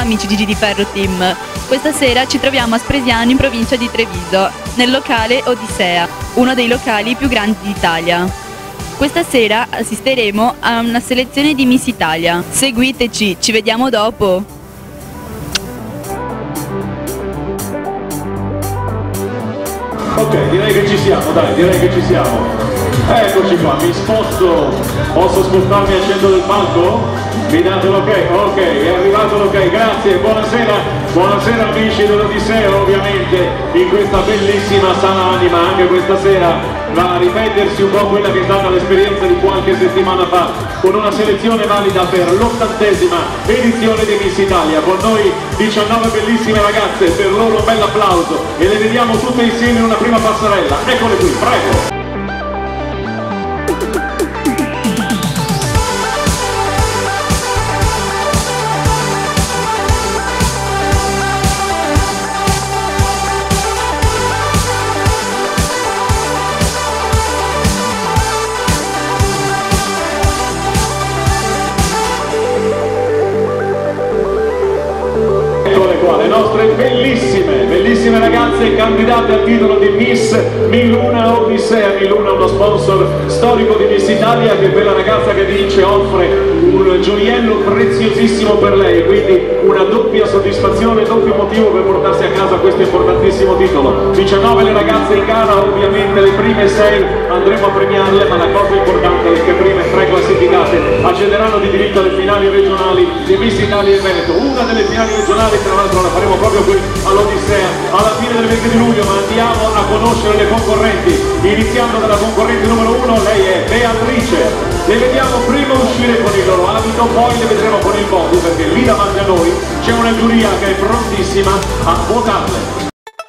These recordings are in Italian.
amici Gigi di Ferro Team. Questa sera ci troviamo a Spresiano in provincia di Treviso, nel locale Odissea, uno dei locali più grandi d'Italia. Questa sera assisteremo a una selezione di Miss Italia. Seguiteci, ci vediamo dopo! Ok, direi che ci siamo, dai, direi che ci siamo. Eccoci qua, mi sposto, posso spostarmi al centro del palco? Mi date l'ok? Ok, è arrivato l'ok, grazie, buonasera amici dell'Odissea, ovviamente in questa bellissima sala anima anche questa sera va a ripetersi un po' quella che è stata l'esperienza di qualche settimana fa con una selezione valida per l'80ª edizione di Miss Italia, con noi 19 bellissime ragazze, per loro un bel applauso e le vediamo tutte insieme in una prima passerella, eccole qui, prego! Le nostre bellissime ragazze candidate al titolo di Miss Miluna Odissea. Miluna è uno sponsor storico di Miss Italia che per la ragazza che vince offre un gioiello preziosissimo per lei, quindi una doppia soddisfazione, doppio motivo per portarsi a casa questo importantissimo titolo. 19 le ragazze in gara, ovviamente le prime 6 andremo a premiarle, ma la cosa importante è che le prime 3 classificate accederanno di diritto alle finali regionali di Miss Italia e Veneto. Una delle finali regionali tra l'altro la faremo proprio qui all'Odissea alla fine del mese di luglio, ma andiamo a conoscere le concorrenti, iniziando dalla concorrente numero 1, lei è Beatrice. Le vediamo prima uscire con il loro abito, poi le vedremo con il body, perché lì davanti a noi c'è una giuria che è prontissima a votarle.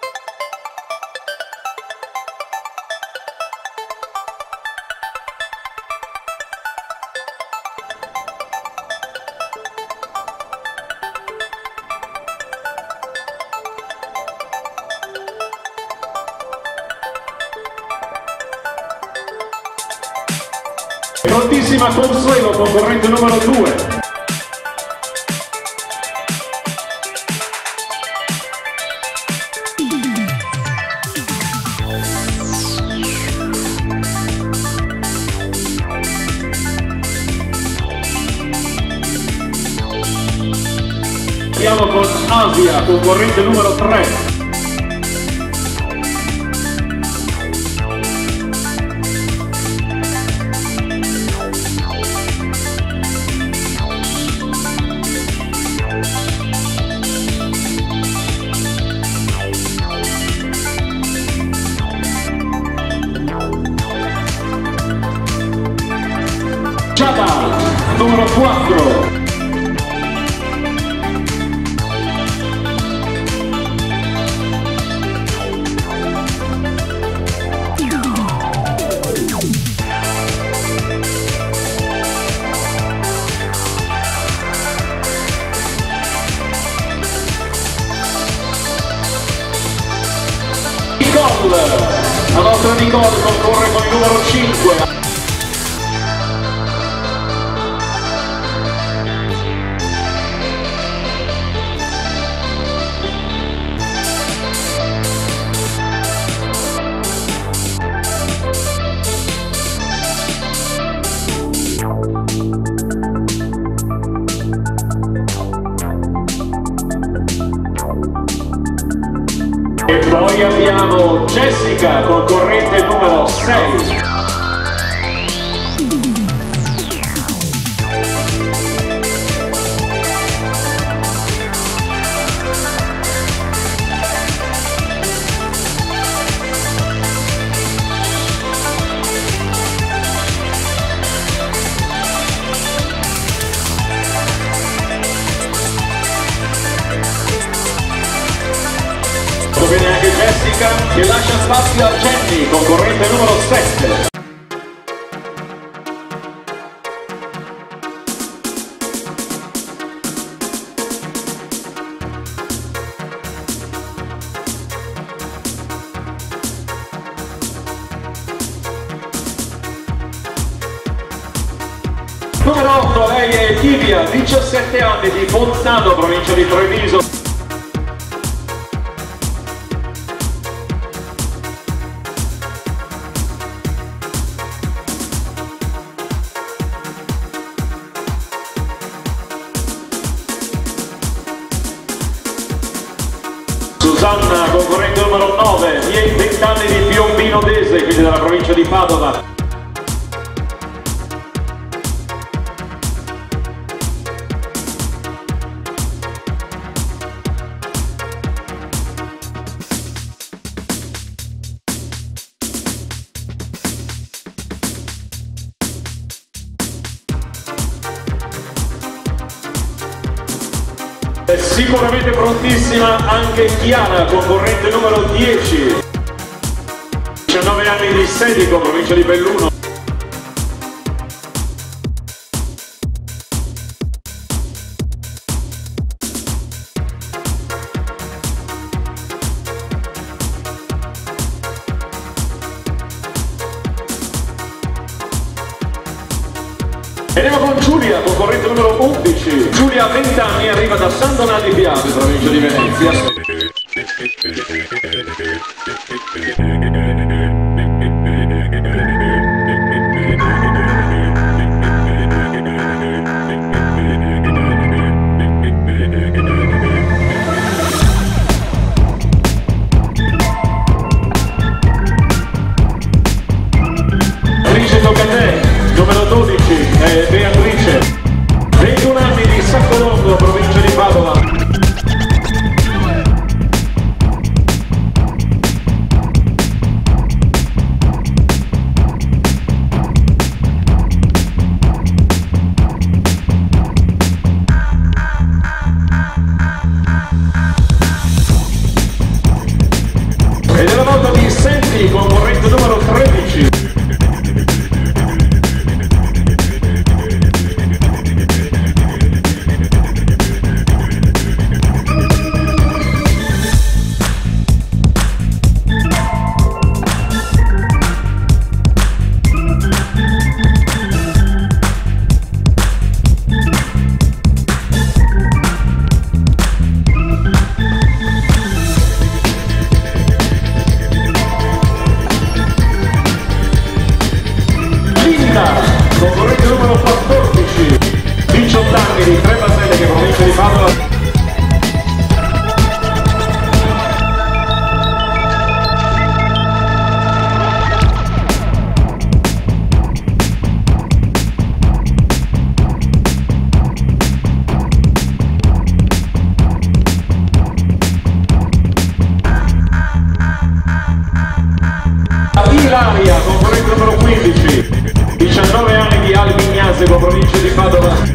Prontissima Consuelo, concorrente numero 2. Andiamo con Asia, concorrente numero 3. Numero 4. Nicole, la nostra Nicole concorre con il numero 5. E poi abbiamo Jessica, concorrente numero 6. Viene anche Jessica che lascia spazio a Jenny, concorrente numero 7. Numero 18, lei è Livia, 17 anni, di Fontano, provincia di Treviso. Susanna, concorrente numero 9, 20 anni, di Piombino Dese, quindi della provincia di Padova. È sicuramente prontissima anche Chiara, concorrente numero 10, 19 anni, di Sedico, provincia di Belluno. Andiamo con Giulia, concorrente numero 11. Giulia, 20 anni, arriva da San Donà di Piave, provincia di Venezia. Alice, tocca a te, numero 12. Beatrice, 21 anni, di Saccolongo, provincia di Padova. Ed è la volta di Senti, concorrente numero 13. Concorrente numero 14, 18 anni, di Trebaselle, che provincia di Padova. Ilaria, concorrente numero 15, 19 anni, di Albignasego, provincia di Padova.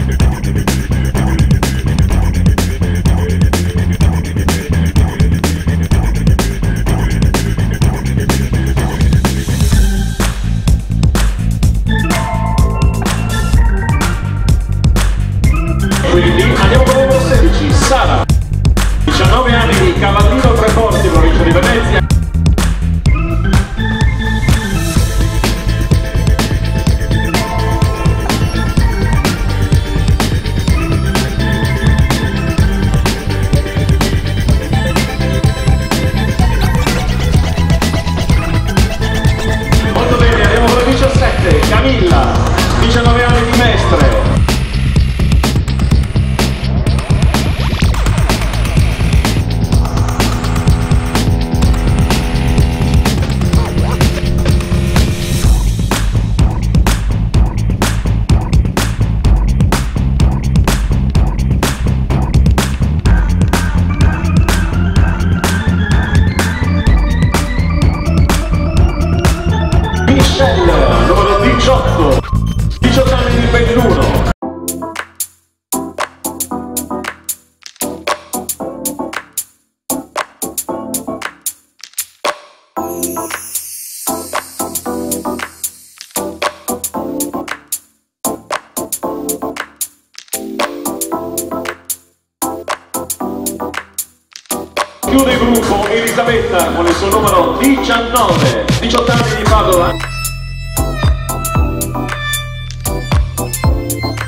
Quindi andiamo con il numero 16, Sara, 19 anni, di Cavallino Treporti, provincia di Venezia. Camilla, 19 anni, di Mestre. Michelle, numero 18, 18 anni, di Belluno. Chiude il gruppo Elisabetta con il suo numero 19, 18 anni, di Padova.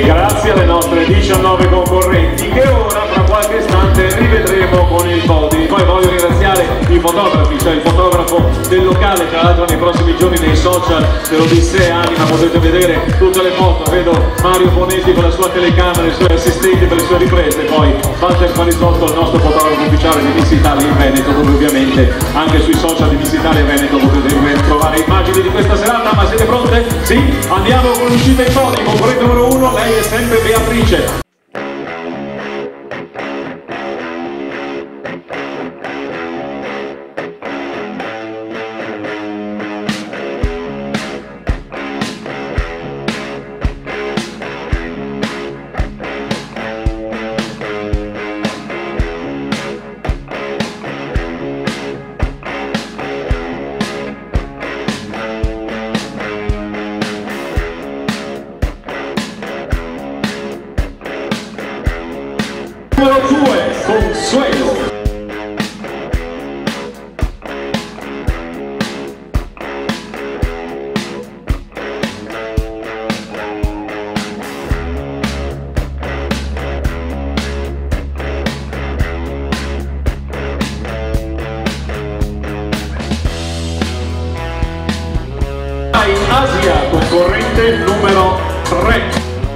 E grazie alle nostre 19 concorrenti che ora fra qualche istante rivedremo con il podi. Poi voglio ringraziare i fotografi, cioè il fotografo del locale, tra l'altro nei prossimi giorni nei social dell'Odissea Anima potete vedere tutte le foto. Vedo Mario Bonetti con la sua telecamera, i suoi assistenti per le sue riprese, poi Walter Parisotto, il nostro fotografo ufficiale di Miss Italia in Veneto, dove ovviamente anche sui social di Miss Italia Veneto potete trovare immagini di questa serata. Ma siete pronte? Sì? Andiamo con l'uscita in podi. Concorrente numero 1, lei è sempre Beatrice. Numero 2, Consuelo. Asia, concorrente numero 3.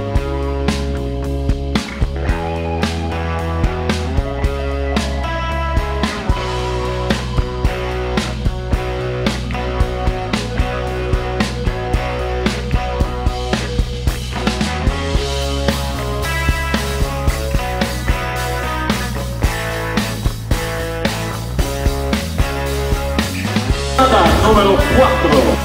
Numero 4.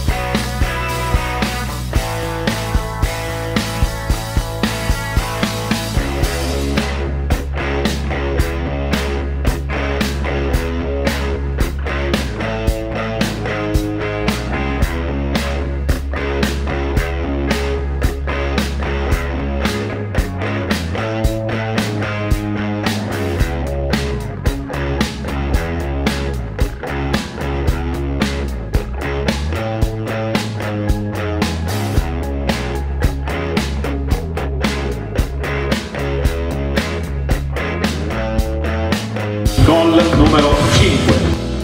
Gol numero 5.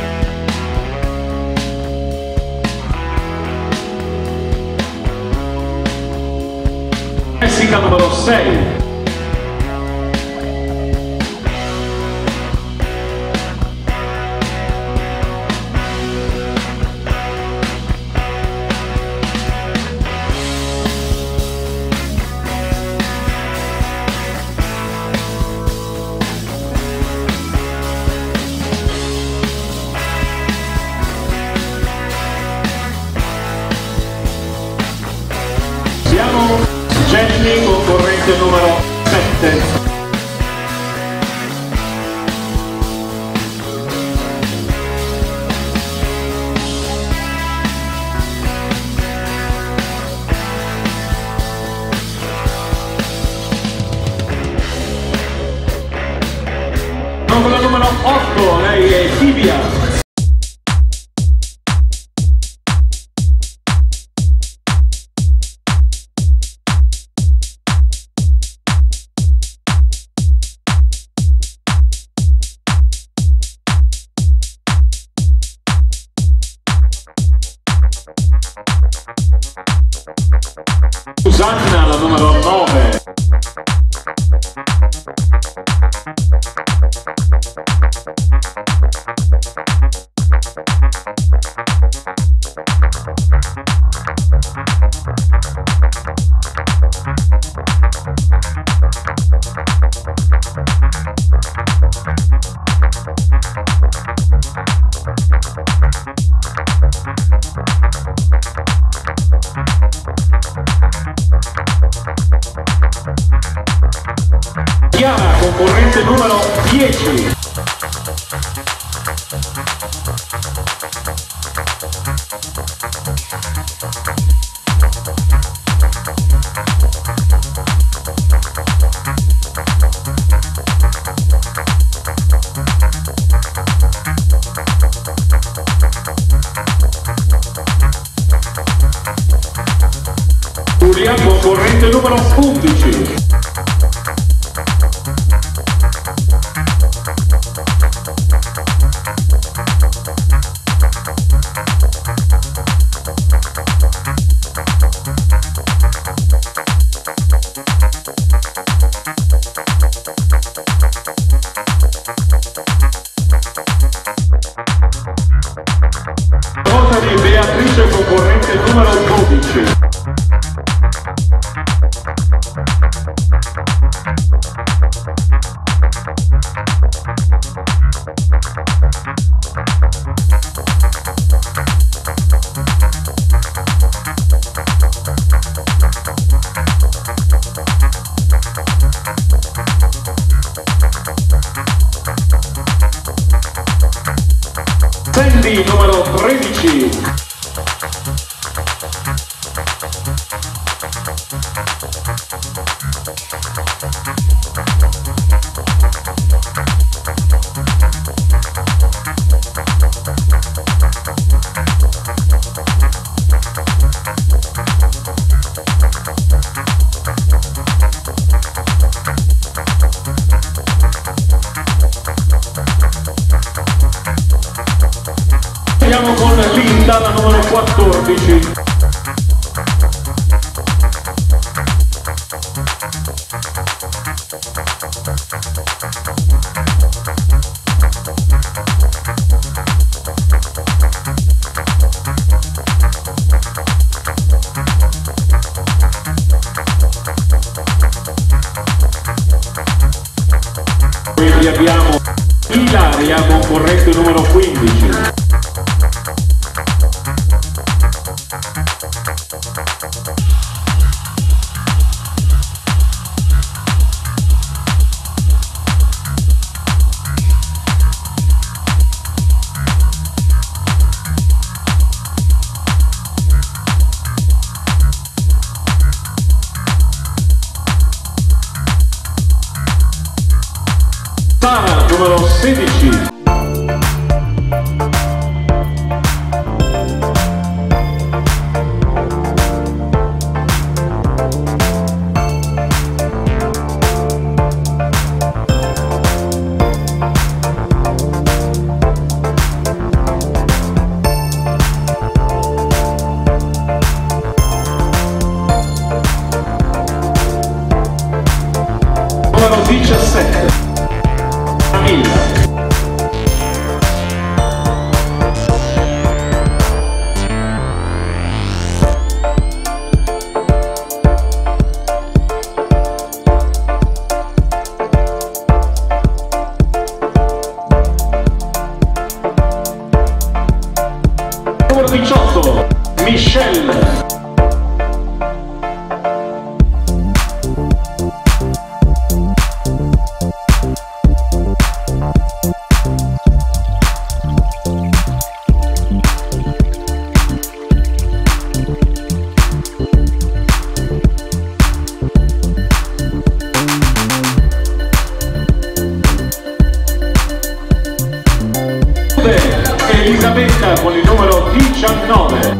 Messica numero 6. Jenny, concorrente numero 7. Con la numero 8, lei è Tibia. Susanna, la numero 9. Chiara, concorrente numero 10. Giulia, concorrente concorrente numero 11. Rosa di Beatrice, concorrente numero 12. Sandy numero 13. Andiamo con Linda, la numero 14. Quindi abbiamo Ilaria, concorrente numero 15. Sara, numero 16. Numero 17. Camilla. Numero 18. Michelle. Elisabetta con il numero 19.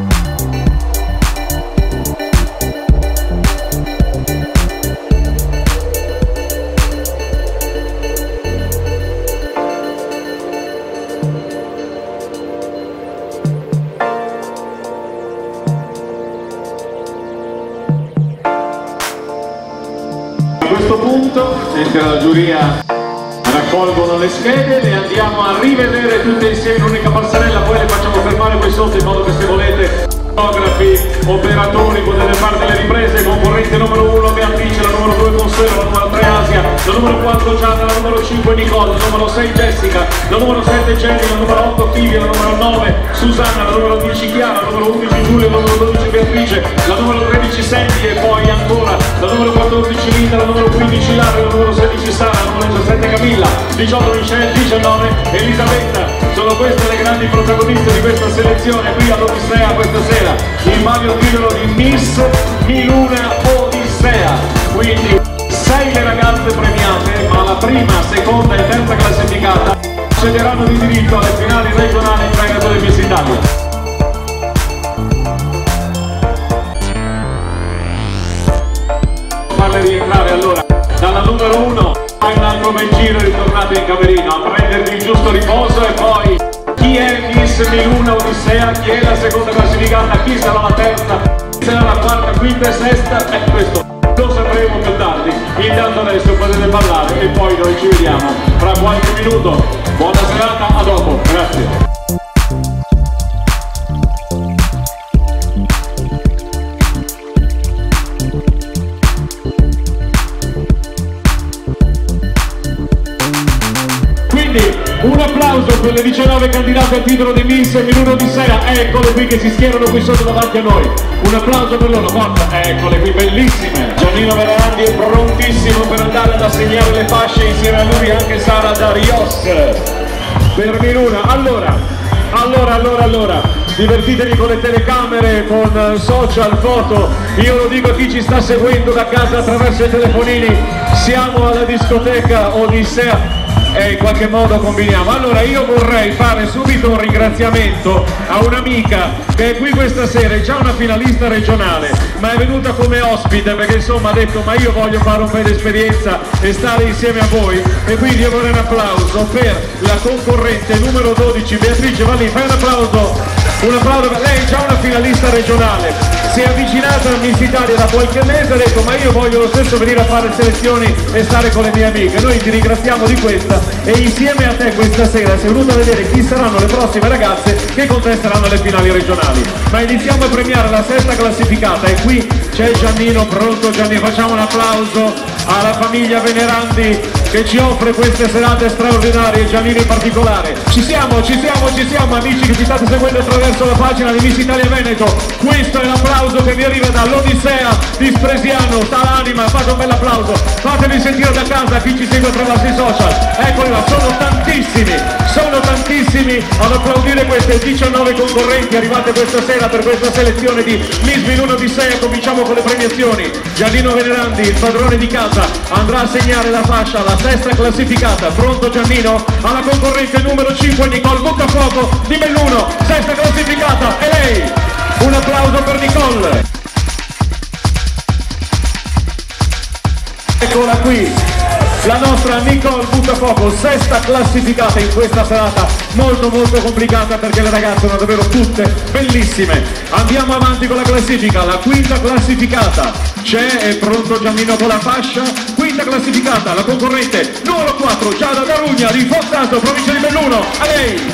A questo punto, mentre la giuria raccolgono le schede, le andiamo a rivedere tutte insieme in un'unica passerella, poi le facciamo fermare qui sotto in modo che se volete fotografi, operatori, potete fare delle riprese. Concorrente numero 1 Beatrice, la numero 2 Consuelo, la numero 3 Asia, la numero 4 Gianna, la numero 5 Nicole, la numero 6 Jessica, la numero 7 Jenny, la numero 8 Livia, la numero 9 Susanna, la numero 10 Chiara, la numero 11 Giulia, la numero 12 Beatrice, la numero 13 Sandy e poi ancora la numero 14 Linda, la numero 15 Lara, la numero 16 Sara, la numero 17 Camilla, 18 Michelle, 19 Elisabetta. Sono queste le grandi protagoniste di questa selezione qui all'Odissea questa sera, il vario titolo di Miss Miluna Odissea. Quindi 6 le ragazze premiate, ma la prima, seconda e terza classificata accederanno di diritto alle finali regionali in Veneto di Miss Italia. 1001 Odissea, chi è la seconda classificata, chi sarà la terza, chi sarà la quarta, quinta e sesta, questo lo sapremo più tardi. Intanto adesso potete ballare e poi noi ci vediamo fra qualche minuto. Buona serata, a dopo, grazie. Un applauso per le 19 candidate al titolo di Miss Milano Odissea, eccole qui che si schierano qui sotto davanti a noi. Un applauso per loro, forza, eccole qui, bellissime. Giannino Verandi è prontissimo per andare ad assegnare le fasce, insieme a lui anche Sara Darios per Miluna. Allora, divertitevi con le telecamere, con social, foto. Io lo dico a chi ci sta seguendo da casa attraverso i telefonini, siamo alla discoteca Odissea. E in qualche modo combiniamo. Allora io vorrei fare subito un ringraziamento a un'amica che è qui questa sera, è già una finalista regionale, ma è venuta come ospite perché insomma ha detto ma io voglio fare un po' di esperienza e stare insieme a voi, e quindi io vorrei un applauso per la concorrente numero 12 Beatrice Vallì. Fai un applauso per lei, è già una finalista regionale, si è avvicinata a Miss Italia da qualche mese, ha detto ma io voglio lo stesso venire a fare selezioni e stare con le mie amiche. Noi ti ringraziamo di questa, e insieme a te questa sera sei venuta a vedere chi saranno le prossime ragazze che contesteranno le finali regionali. Ma iniziamo a premiare la sesta classificata, e qui c'è Giannino, pronto Giannino, facciamo un applauso alla famiglia Venerandi che ci offre queste serate straordinarie, Giannino in particolare. Ci siamo amici che ci state seguendo attraverso la pagina di Miss Italia Veneto. Questo è l'applauso che vi arriva dall'Odissea di Spresiano, sta l'anima, fate un bel applauso, fatevi sentire da casa chi ci segue attraverso i social. Eccoli là, sono tantissimi ad applaudire queste 19 concorrenti arrivate questa sera per questa selezione di Miss Milano Odissea. Cominciamo con le premiazioni. Giannino Venerandi, il padrone di casa, andrà a segnare la fascia alla sesta classificata. Pronto Giannino? Alla concorrente numero 5 Nicole Buttafuoco di Belluno, sesta classificata, e lei? Un applauso per Nicole. Eccola qui, la nostra Nicole Buttafuoco, sesta classificata in questa serata molto complicata perché le ragazze sono davvero tutte bellissime. Andiamo avanti con la classifica, la quinta classificata c'è, è pronto Giannino con la fascia, quinta classificata, la concorrente numero 4 Giada Darugna di Fontanto, provincia di Belluno, a lei!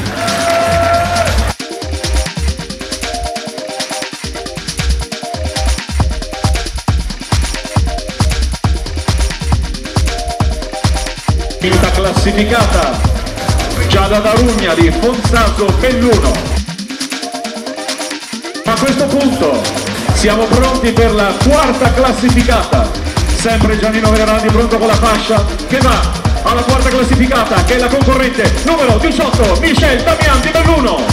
Quinta classificata Giada Darugna di Fonzaso Belluno. A questo punto siamo pronti per la quarta classificata, sempre Giannino Venerandi pronto con la fascia che va alla quarta classificata, che è la concorrente numero 18 Michelle Damian di Belluno.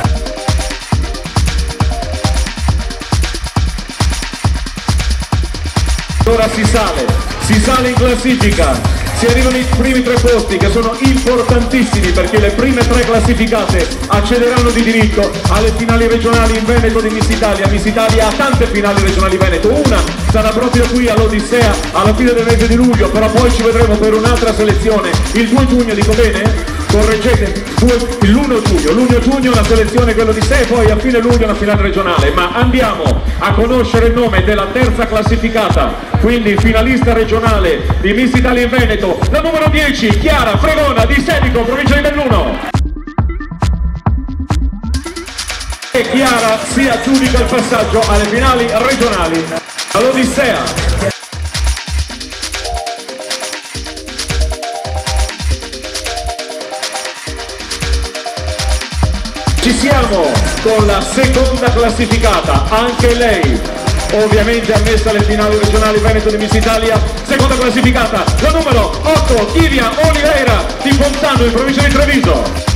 Ora si sale in classifica, si arrivano i primi 3 posti che sono importantissimi perché le prime 3 classificate accederanno di diritto alle finali regionali in Veneto di Miss Italia. Miss Italia ha tante finali regionali Veneto, una sarà proprio qui all'Odissea alla fine del mese di luglio, però poi ci vedremo per un'altra selezione il 2 giugno, dico bene? Correggete, l'1 giugno la selezione quello di sé, e poi a fine luglio la finale regionale. Ma andiamo a conoscere il nome della terza classificata, quindi finalista regionale di Miss Italia in Veneto, la numero 10 Chiara Fregona di Sedico, provincia di Belluno. E Chiara si aggiudica il passaggio alle finali regionali all'Odissea. Ci siamo con la seconda classificata, anche lei ovviamente ammessa alle finali regionali Veneto di Miss Italia. Seconda classificata, la numero 8 Livia Oliveira di Fontano in provincia di Treviso.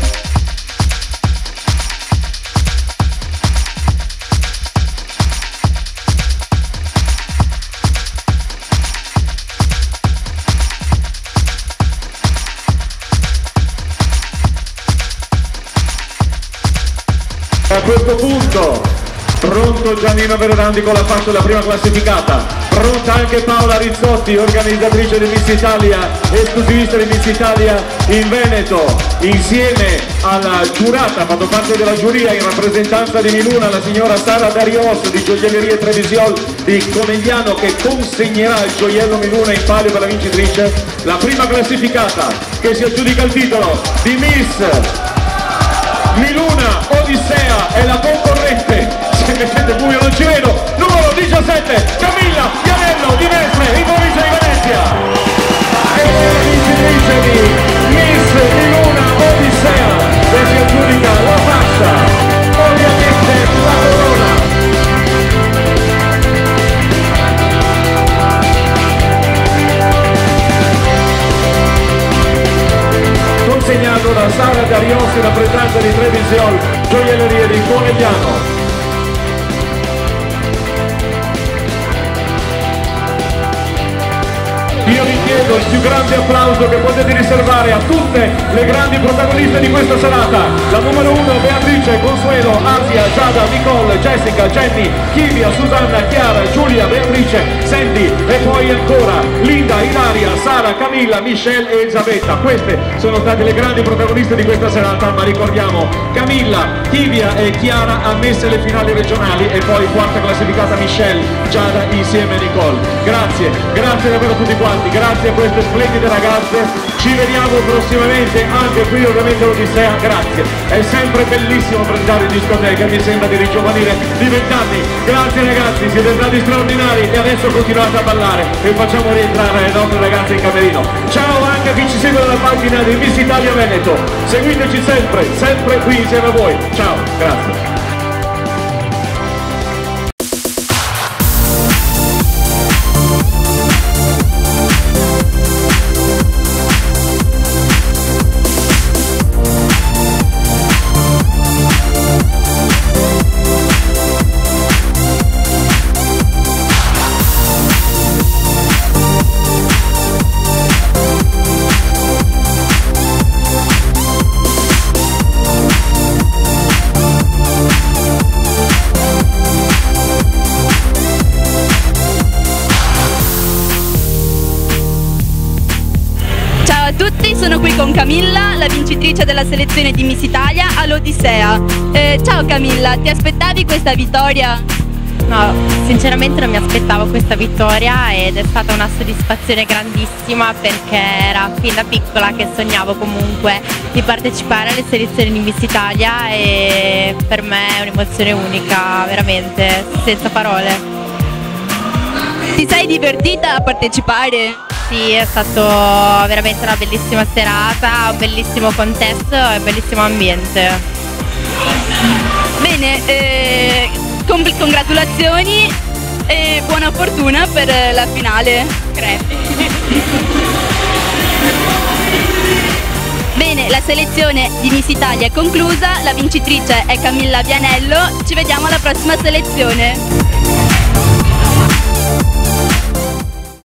A questo punto Pronto Giannino Verdandi con la fascia della prima classificata. Pronta anche Paola Rizzotti, organizzatrice di Miss Italia, esclusivista di Miss Italia in Veneto, insieme alla giurata, ha fatto parte della giuria in rappresentanza di Miluna, la signora Sara Darios di Gioiellerie Trevisiol di Conegliano, che consegnerà il gioiello Miluna in palio per la vincitrice. La prima classificata che si aggiudica il titolo di Miss Miluna Odissea è la concorrente, se mettete buio non ci vedo, numero 17, Camilla Vianello di Mestre, in provincia di Venezia. E la vincitrice di Miss Miluna Odissea, che si aggiudica la fascia, ovviamente la corona. Consegnato da Sara Darios, rappresentante di Trevisiol, Gioiellerie di Conegliano. Io vi chiedo il più grande applauso che potete riservare a tutte le grandi protagoniste di questa serata. La numero 1 Beatrice, Consuelo, Asia, Giada, Nicole, Jessica, Jenny, Kivia, Susanna, Chiara, Giulia, Beatrice, Sandy e poi ancora Linda, Ilaria, Sara, Camilla, Michelle e Elisabetta. Queste sono state le grandi protagoniste di questa serata, ma ricordiamo Camilla, Kivia e Chiara ammesse alle finali regionali e poi quarta classificata Michelle, Giada insieme a Nicole. Grazie, grazie davvero a tutti quanti. Grazie a queste splendide ragazze, ci vediamo prossimamente anche qui ovviamente all'Odissea, grazie, è sempre bellissimo presentare in discoteca, mi sembra di rigiovanire di 20 anni, grazie ragazzi, siete stati straordinari e adesso continuate a ballare e facciamo rientrare le nostre ragazze in camerino. Ciao anche a chi ci segue dalla pagina di Miss Italia Veneto, seguiteci sempre, sempre qui insieme a voi, ciao, grazie. Sono qui con Camilla, la vincitrice della selezione di Miss Italia all'Odissea. Ciao Camilla, ti aspettavi questa vittoria? No, sinceramente non mi aspettavo questa vittoria ed è stata una soddisfazione grandissima perché era fin da piccola che sognavo comunque di partecipare alle selezioni di Miss Italia e per me è un'emozione unica, veramente, senza parole. Ti sei divertita a partecipare? Sì, è stato veramente una bellissima serata, un bellissimo contesto e un bellissimo ambiente. Bene, congratulazioni e buona fortuna per la finale. Grazie. Bene, la selezione di Miss Italia è conclusa, la vincitrice è Camilla Vianello, ci vediamo alla prossima selezione.